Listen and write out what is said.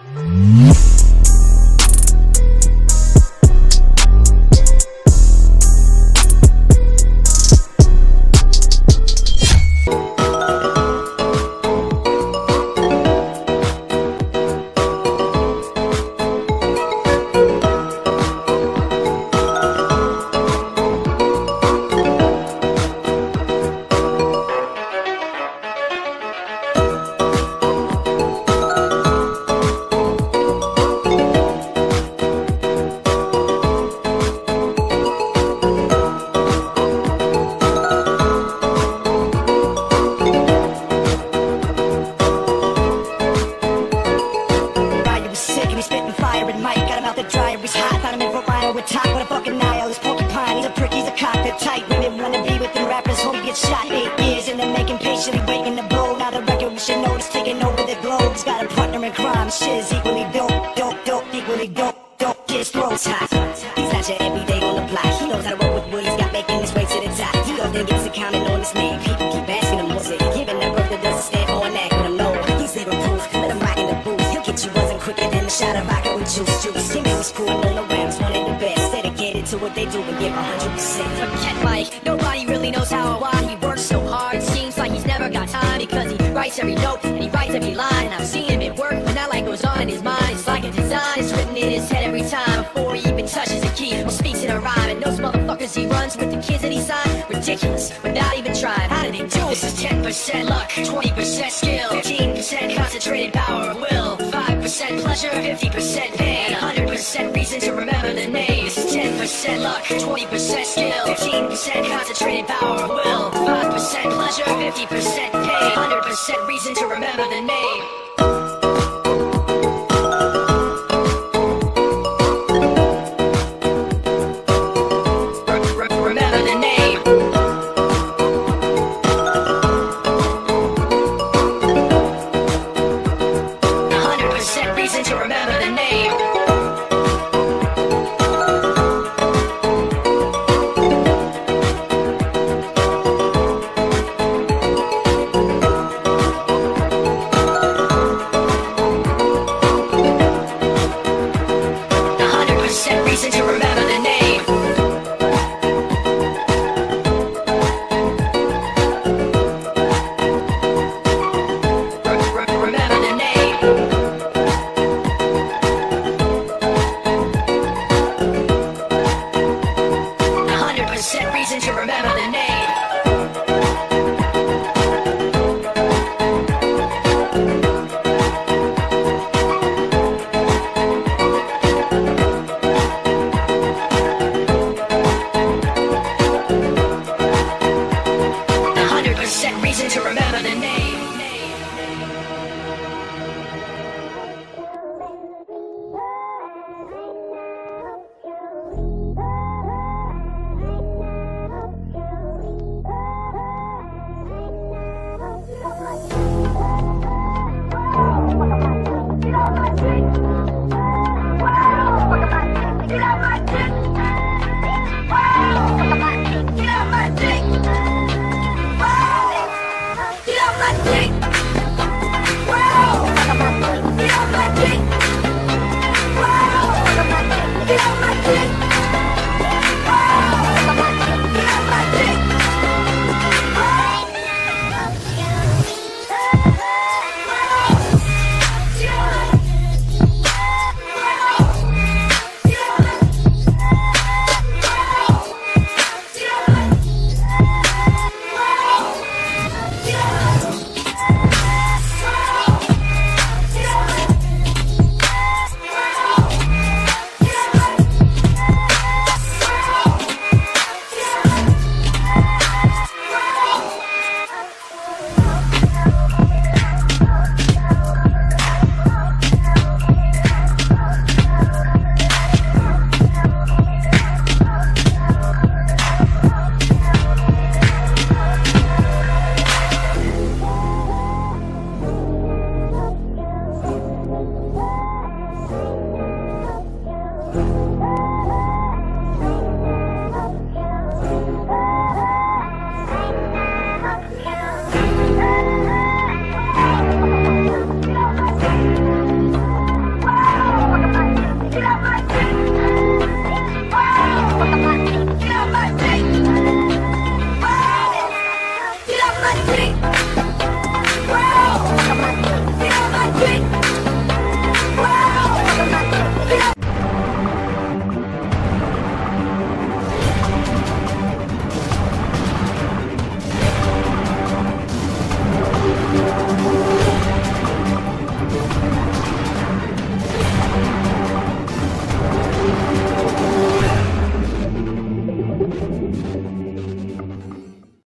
Shot 8 years in the making, patiently waiting to blow. Now the record we should know is taking over the globe. He's got a partner in crime, shit's equally dope, equally dope. His throat's hot. He's not your everyday on the block. He knows how to roll with what he's got, making his way to the top. He often gets a comment on his name. People keep asking him what's it. Giving that birth that doesn't stand for an act, but I'm low. He's living proof, let him rock in the booth. He'll get you buzzing quicker than a shot of vodka with juice. Him and his crew and all around, one of the best. Dedicated to what they do and give 100%. Forget Mike, nobody really knows how or why he works so hard. Seems like he's never got time because he writes every note and he writes every line. I've seen him at work, but not like goes on in his mind. It's like a design, it's written in his head every time before he even touches a key or speaks in a rhyme. And those motherfuckers he runs with the kids that he signed, ridiculous, without even trying. How did he do it? This is 10% luck, 20% skill, 15% concentrated power of will, 5% pleasure, 50% pain, 100% reason to remember the name. This is 10% luck, 20% skill, 15% concentrated power of will, 5% pleasure, 50% pain, 100% reason to remember the name. Remember the name. 100% reason to remember.